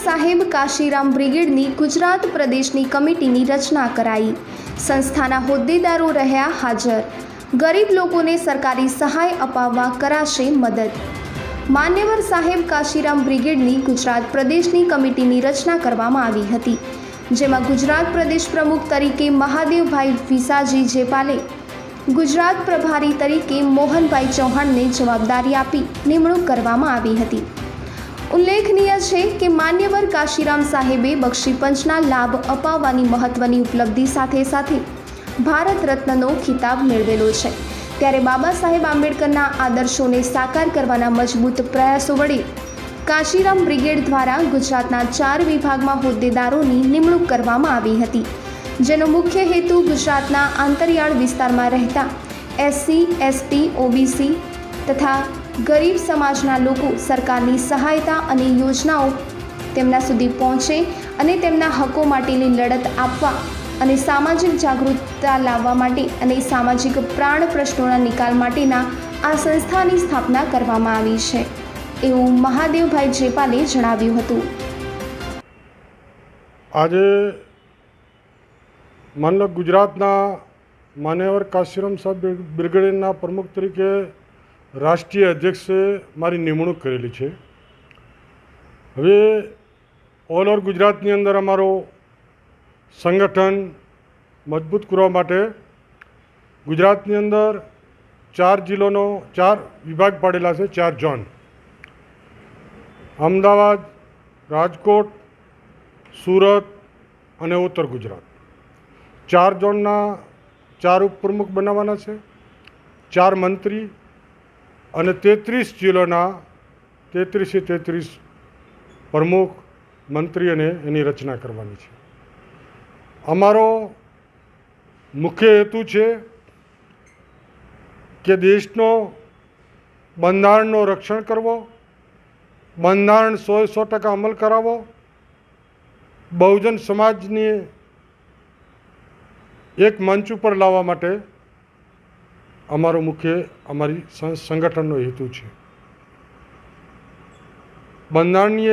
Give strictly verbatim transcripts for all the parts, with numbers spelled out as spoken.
સાહેબ કાશીરામ બ્રિગેડની ગુજરાત પ્રદેશની કમિટીની રચના કરાઈ। સંસ્થાના હોદ્દેદારો રહ્યા હાજર। ગરીબ લોકોને સરકારી સહાય અપાવવા કરાશે મદદ। માન્યવર સાહેબ કાશીરામ બ્રિગેડની ગુજરાત પ્રદેશની કમિટીની રચના કરવામાં આવી હતી, જેમાં ગુજરાત પ્રદેશ પ્રમુખ તરીકે મહાદેવભાઈ વિસાજી જેપાલે, ગુજરાત પ્રભારી તરીકે મોહનભાઈ ચૌહાણને જવાબદારી આપી નિમણૂક કરવામાં આવી હતી। ઉલ્લેખનીય છે કે માન્યવર કાશીરામ સાહેબે બક્ષીપંચના લાભ અપાવવાની મહત્વની ઉપલબ્ધિ સાથે સાથે ભારત રત્નનો ખિતાબ મેળવેલો છે। ત્યારે બાબા સાહેબ આંબેડકરના આદર્શોને સાકાર કરવાના મજબૂત પ્રયાસો વડે કાશીરામ બ્રિગેડ દ્વારા ગુજરાતના ચાર વિભાગમાં હોદ્દેદારોની નિમણૂક કરવામાં આવી હતી, જેનો મુખ્ય હેતુ ગુજરાતના આંતરિયાળ વિસ્તારમાં રહેતા એસસી, એસટી, ઓબીસી તથા ગરીબ સમાજના લોકો સરકારની સહાયતા અને યોજનાઓ તેમના સુધી પહોંચે અને તેમના હકો માટેની લડત આપવા અને સામાજિક જાગૃતતા લાવવા માટે અને સામાજિક પ્રાણ પ્રશ્નોના નિકાલ માટેના આ સંસ્થાની સ્થાપના કરવામાં આવી છે, એવું મહાદેવભાઈ જેપાલે જણાવ્યું હતું। આજે માનલો ગુજરાતના માન્યવર કાશીરામ સાહેબ બ્રિગેડના પ્રમુખ તરીકે રાષ્ટ્રીય અધ્યક્ષે મારી નિમણૂક કરેલી છે। હવે ઓલ ઓવર ગુજરાતની અંદર અમારો સંગઠન મજબૂત કરવા માટે ગુજરાતની અંદર ચાર જિલ્લાનો ચાર વિભાગ પાડેલા છે, ચાર ઝોન, અમદાવાદ, રાજકોટ, સુરત અને ઉત્તર ગુજરાત। ચાર ઝોનના ચાર ઉપપ્રમુખ બનાવવાના છે, ચાર મંત્રી અને તેત્રીસ જિલ્લાના તેત્રીસે તેત્રીસ પ્રમુખ મંત્રી અને એની રચના કરવાની છે। અમારો મુખ્ય હેતુ છે કે દેશનો બંધારણનો રક્ષણ કરવો, બંધારણ સો સો ટકા અમલ કરાવવો, બહુજન સમાજને એક મંચ ઉપર લાવવા માટે અમારો મુખ્ય અમારી સંગઠનનો હેતુ છે। બંધારણીય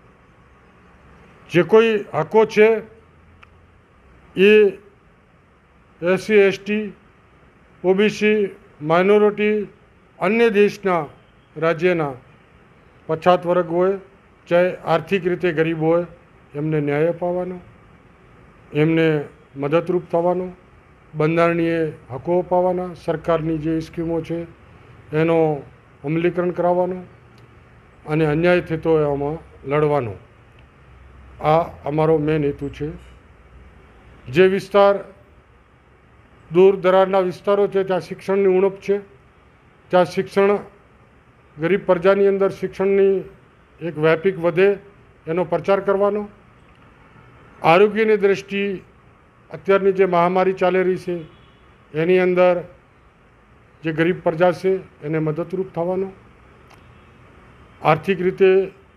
જે કોઈ હકો છે એ એસસી, એસટી, ઓબીસી, માઇનોરિટી, અન્ય દેશના રાજ્યના પછાત વર્ગ હોય, ચાહે આર્થિક રીતે ગરીબ હોય, એમને ન્યાય અપાવવાનો, એમને મદદરૂપ થવાનો, બંધારણીય હકો અપાવવાના, સરકારની જે સ્કીમો છે એનો અમલીકરણ કરાવવાનો અને અન્યાય થતો એમાં લડવાનો, આ અમારો મેન હેતુ છે। જે વિસ્તાર દૂર દરાજના વિસ્તારો છે ત્યાં શિક્ષણની ઉણપ છે, ત્યાં શિક્ષણ ગરીબ પ્રજાની અંદર શિક્ષણની એક વ્યાપિક વધે એનો પ્રચાર કરવાનો, આરોગ્યની દૃષ્ટિ અત્યારની જે મહામારી ચાલી રહી છે એની અંદર જે ગરીબ પ્રજા છે એને મદદરૂપ થવાનો, આર્થિક રીતે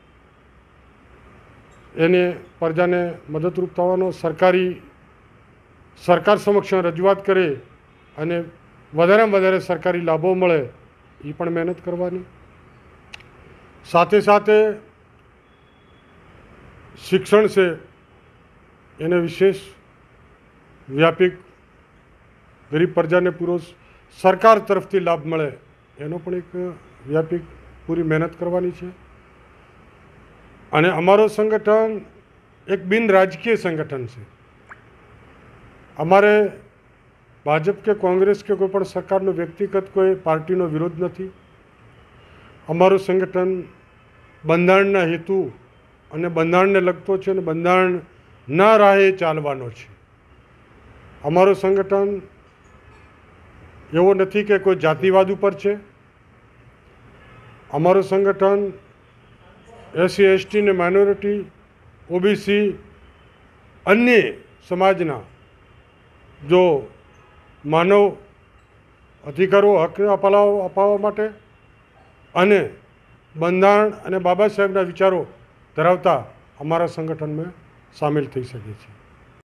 એને પ્રજાને મદદરૂપ થવાનો, સરકારી સરકાર સમક્ષ રજૂઆત કરે અને વધારેમાં વધારે સરકારી લાભો મળે એ પણ મહેનત કરવાની। સાથે સાથે શિક્ષણ છે એને વિશેષ વ્યાપિક ગરીબ પ્રજાને પૂરો સરકાર તરફથી લાભ મળે એનો પણ એક વ્યાપિક પૂરી મહેનત કરવાની છે। અને અમારો સંગઠન એક બિન રાજકીય સંગઠન છે। અમારે ભાજપ કે કોંગ્રેસ કે કોઈ પણ સરકારનો વ્યક્તિગત કોઈ પાર્ટીનો વિરોધ નથી। અમારું સંગઠન બંધારણના હેતુ અને બંધારણને લગતો છે અને બંધારણના રાહે ચાલવાનો છે। અમારું સંગઠન એવો નથી કે કોઈ જાતિવાદ ઉપર છે। અમારું સંગઠન એસસી, એસટી ને માઇનોરિટી, ઓબીસી, અન્ય સમાજના જો માનવ અધિકારો હક અપાવવા અપાવવા માટે અને બંધારણ અને બાબા સાહેબના વિચારો ધરાવતા અમારા સંગઠનમાં સામેલ થઈ શકે છે।